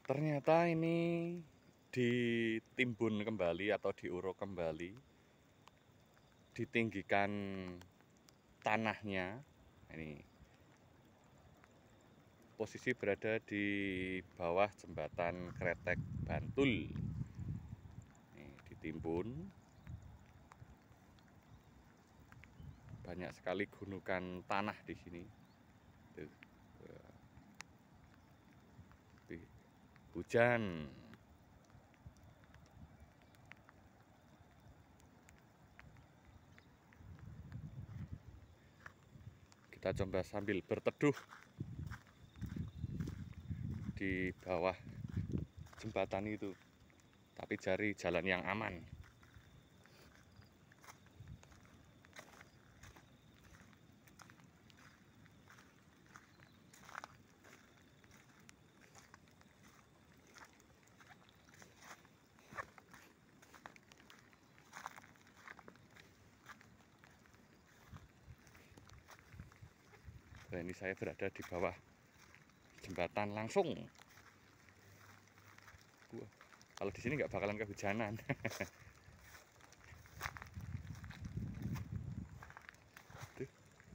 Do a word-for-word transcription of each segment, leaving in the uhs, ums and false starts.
Ternyata ini ditimbun kembali atau diuruk kembali, ditinggikan tanahnya. Ini posisi berada di bawah jembatan Kretek Bantul. Ini ditimbun. Banyak sekali gundukan tanah di sini. Tuh. Hujan. Kita coba sambil berteduh di bawah jembatan itu, tapi cari jalan yang aman. Nah, ini saya berada di bawah jembatan langsung. Wah, kalau di sini nggak bakalan kehujanan. Tuh.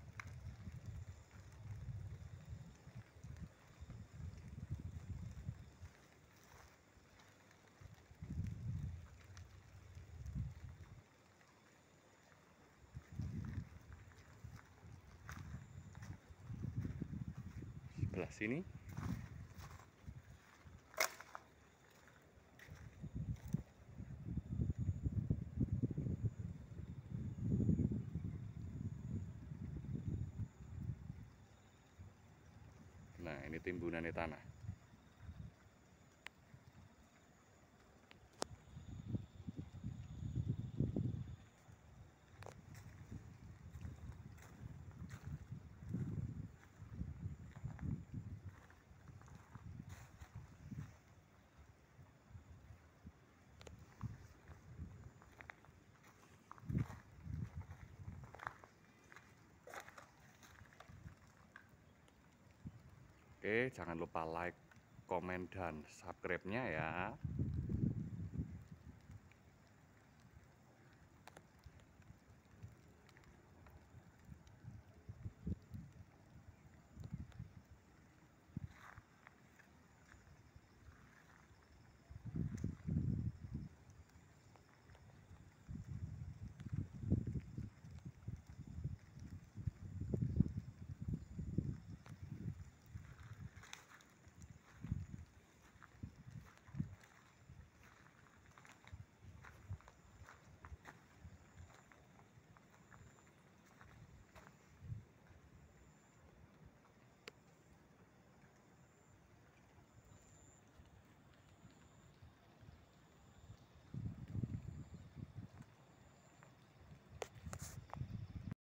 Sebelah sini. Nah, ini timbunannya tanah. Oke, jangan lupa like, komen, dan subscribe-nya ya.